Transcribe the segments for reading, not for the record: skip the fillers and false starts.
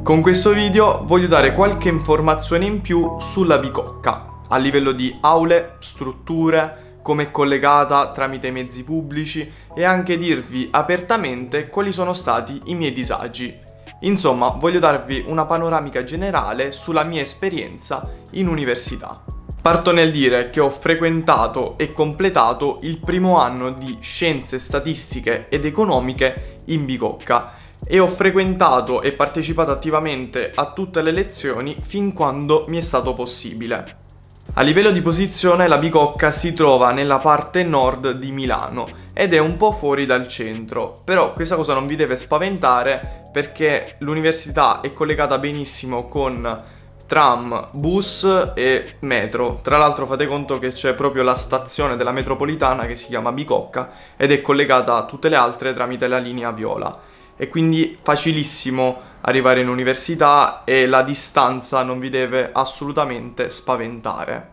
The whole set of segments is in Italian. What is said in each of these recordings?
Con questo video voglio dare qualche informazione in più sulla Bicocca, a livello di aule, strutture, come è collegata tramite i mezzi pubblici e anche dirvi apertamente quali sono stati i miei disagi. Insomma, voglio darvi una panoramica generale sulla mia esperienza in università. Parto nel dire che ho frequentato e completato il primo anno di Scienze Statistiche ed Economiche in Bicocca e ho frequentato e partecipato attivamente a tutte le lezioni fin quando mi è stato possibile. A livello di posizione la Bicocca si trova nella parte nord di Milano ed è un po' fuori dal centro, però questa cosa non vi deve spaventare perché l'università è collegata benissimo con tram, bus e metro. Tra l'altro fate conto che c'è proprio la stazione della metropolitana che si chiama Bicocca ed è collegata a tutte le altre tramite la linea Viola. E quindi facilissimo arrivare in università e la distanza non vi deve assolutamente spaventare.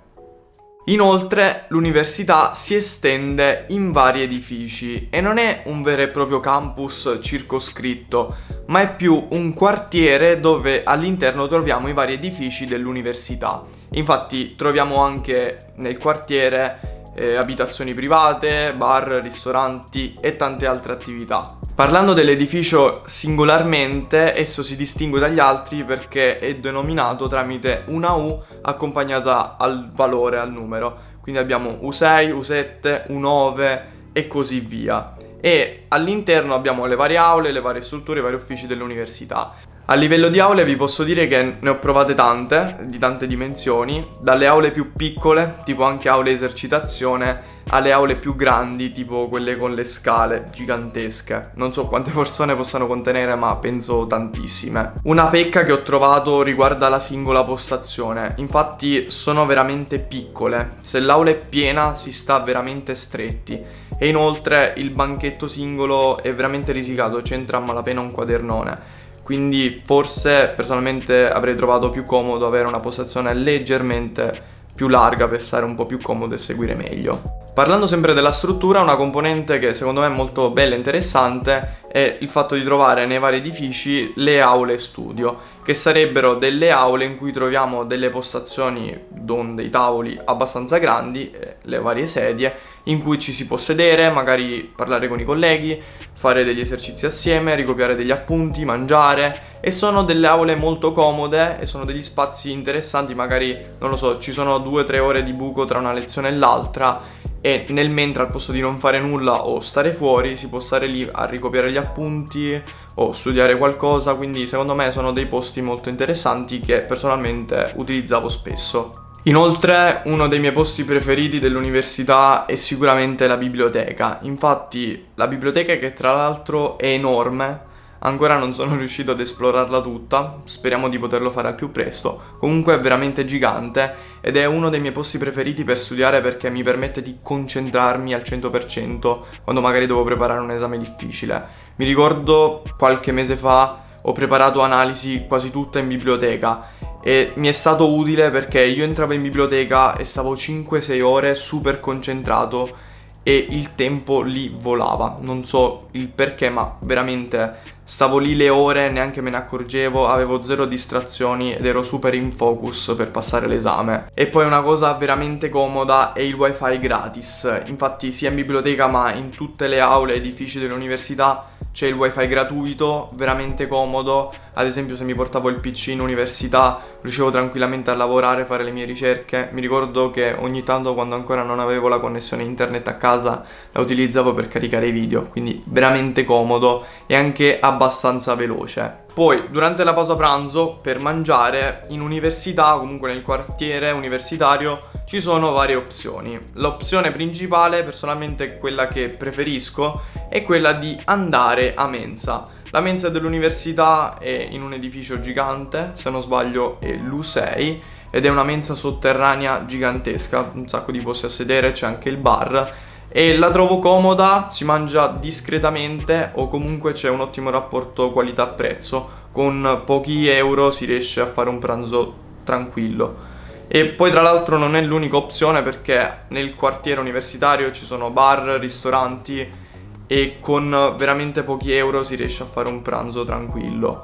Inoltre l'università si estende in vari edifici e non è un vero e proprio campus circoscritto, ma è più un quartiere dove all'interno troviamo i vari edifici dell'università. Infatti troviamo anche nel quartiere abitazioni private, bar, ristoranti e tante altre attività. Parlando dell'edificio singolarmente, esso si distingue dagli altri perché è denominato tramite una U accompagnata al valore, al numero. Quindi abbiamo U6, U7, U9 e così via. E all'interno abbiamo le varie aule, le varie strutture, i vari uffici dell'università. A livello di aule vi posso dire che ne ho provate tante, di tante dimensioni, dalle aule più piccole, tipo anche aule esercitazione, alle aule più grandi, tipo quelle con le scale gigantesche. Non so quante persone possano contenere, ma penso tantissime. Una pecca che ho trovato riguarda la singola postazione, infatti sono veramente piccole. Se l'aula è piena si sta veramente stretti e inoltre il banchetto singolo è veramente risicato, c'entra a malapena un quadernone. Quindi forse personalmente avrei trovato più comodo avere una postazione leggermente più larga per stare un po' più comodo e seguire meglio. Parlando sempre della struttura, una componente che secondo me è molto bella e interessante è il fatto di trovare nei vari edifici le aule studio, che sarebbero delle aule in cui troviamo delle postazioni con dei tavoli abbastanza grandi, le varie sedie, in cui ci si può sedere, magari parlare con i colleghi, fare degli esercizi assieme, ricopiare degli appunti, mangiare, e sono delle aule molto comode e sono degli spazi interessanti, magari, non lo so, ci sono 2-3 ore di buco tra una lezione e l'altra e nel mentre al posto di non fare nulla o stare fuori si può stare lì a ricopiare gli appunti o studiare qualcosa, quindi secondo me sono dei posti molto interessanti che personalmente utilizzavo spesso. Inoltre uno dei miei posti preferiti dell'università è sicuramente la biblioteca. Infatti la biblioteca, che tra l'altro è enorme, ancora non sono riuscito ad esplorarla tutta, speriamo di poterlo fare al più presto. Comunque è veramente gigante ed è uno dei miei posti preferiti per studiare perché mi permette di concentrarmi al 100% quando magari devo preparare un esame difficile. Mi ricordo qualche mese fa ho preparato analisi quasi tutta in biblioteca e mi è stato utile perché io entravo in biblioteca e stavo 5-6 ore super concentrato e il tempo lì volava. Non so il perché, ma veramente stavo lì le ore, neanche me ne accorgevo, avevo zero distrazioni ed ero super in focus per passare l'esame. E poi una cosa veramente comoda è il wifi gratis. Infatti sia in biblioteca ma in tutte le aule e edifici dell'università c'è il wifi gratuito, veramente comodo. Ad esempio se mi portavo il PC in università riuscivo tranquillamente a lavorare, fare le mie ricerche. Mi ricordo che ogni tanto, quando ancora non avevo la connessione internet a casa, la utilizzavo per caricare i video, quindi veramente comodo e anche abbastanza veloce. Poi durante la pausa pranzo, per mangiare, in università, comunque nel quartiere universitario, ci sono varie opzioni. L'opzione principale, personalmente quella che preferisco, è quella di andare a mensa. La mensa dell'università è in un edificio gigante, se non sbaglio è l'U6, ed è una mensa sotterranea gigantesca, un sacco di posti a sedere, c'è anche il bar e la trovo comoda, si mangia discretamente o comunque c'è un ottimo rapporto qualità-prezzo, con pochi euro si riesce a fare un pranzo tranquillo. E poi tra l'altro non è l'unica opzione perché nel quartiere universitario ci sono bar, ristoranti e con veramente pochi euro si riesce a fare un pranzo tranquillo.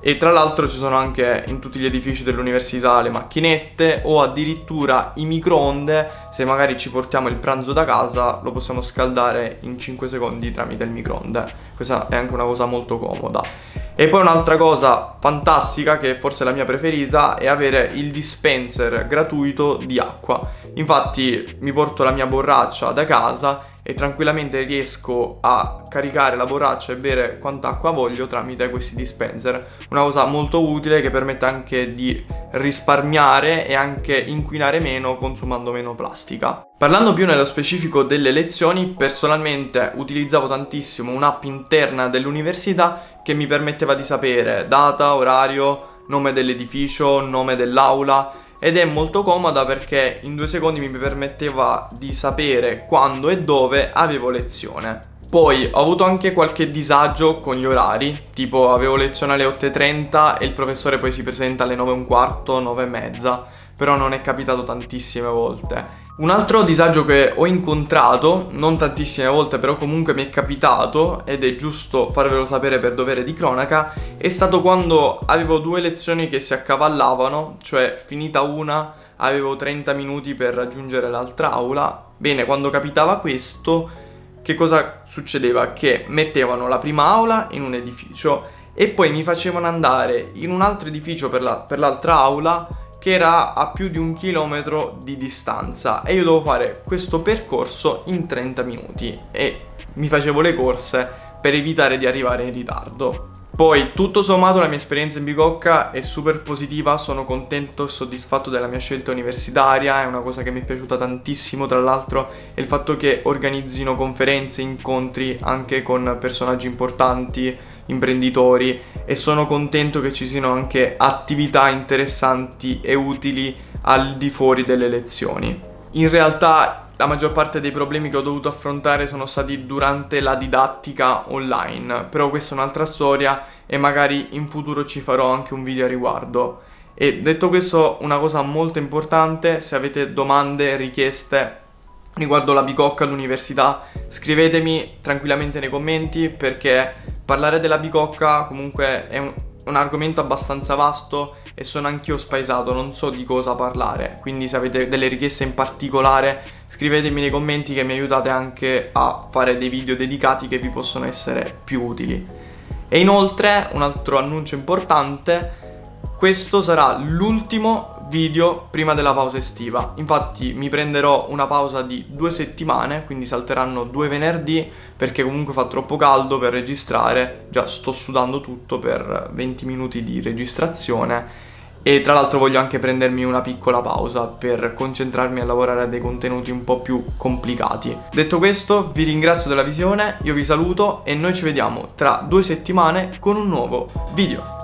E tra l'altro ci sono anche in tutti gli edifici dell'università le macchinette o addirittura i microonde. Se magari ci portiamo il pranzo da casa lo possiamo scaldare in 5 secondi tramite il microonde. Questa è anche una cosa molto comoda. E poi un'altra cosa fantastica, che forse è la mia preferita, è avere il dispenser gratuito di acqua. Infatti mi porto la mia borraccia da casa e tranquillamente riesco a caricare la borraccia e bere quanta acqua voglio tramite questi dispenser. Una cosa molto utile che permette anche di risparmiare e anche inquinare meno consumando meno plastica. Parlando più nello specifico delle lezioni, personalmente utilizzavo tantissimo un'app interna dell'università che mi permetteva di sapere data, orario, nome dell'edificio, nome dell'aula. Ed è molto comoda perché in 2 secondi mi permetteva di sapere quando e dove avevo lezione. Poi ho avuto anche qualche disagio con gli orari, tipo avevo lezione alle 8:30 e il professore poi si presenta alle 9:15, 9:30, però non è capitato tantissime volte. Un altro disagio che ho incontrato, non tantissime volte però comunque mi è capitato, ed è giusto farvelo sapere per dovere di cronaca, è stato quando avevo 2 lezioni che si accavallavano, cioè finita una avevo 30 minuti per raggiungere l'altra aula. Bene, quando capitava questo, che cosa succedeva? Che mettevano la prima aula in un edificio e poi mi facevano andare in un altro edificio per l'altra aula, che era a più di 1 chilometro di distanza, e io dovevo fare questo percorso in 30 minuti e mi facevo le corse per evitare di arrivare in ritardo. Poi tutto sommato la mia esperienza in Bicocca è super positiva, sono contento e soddisfatto della mia scelta universitaria. È una cosa che mi è piaciuta tantissimo, tra l'altro, è il fatto che organizzino conferenze, incontri anche con personaggi importanti, imprenditori, e sono contento che ci siano anche attività interessanti e utili al di fuori delle lezioni. In realtà la maggior parte dei problemi che ho dovuto affrontare sono stati durante la didattica online, però questa è un'altra storia e magari in futuro ci farò anche un video a riguardo. E detto questo, una cosa molto importante: se avete domande, richieste riguardo la Bicocca all'università, scrivetemi tranquillamente nei commenti, perché parlare della Bicocca comunque è un argomento abbastanza vasto e sono anch'io spaesato, non so di cosa parlare. Quindi se avete delle richieste in particolare, scrivetemi nei commenti, che mi aiutate anche a fare dei video dedicati che vi possono essere più utili. E inoltre, un altro annuncio importante: questo sarà l'ultimo video prima della pausa estiva. Infatti mi prenderò una pausa di 2 settimane, quindi salteranno 2 venerdì, perché comunque fa troppo caldo per registrare. Già sto sudando tutto per 20 minuti di registrazione. E tra l'altro voglio anche prendermi una piccola pausa per concentrarmi a lavorare a dei contenuti un po' più complicati. Detto questo, vi ringrazio della visione, io vi saluto e noi ci vediamo tra 2 settimane con un nuovo video.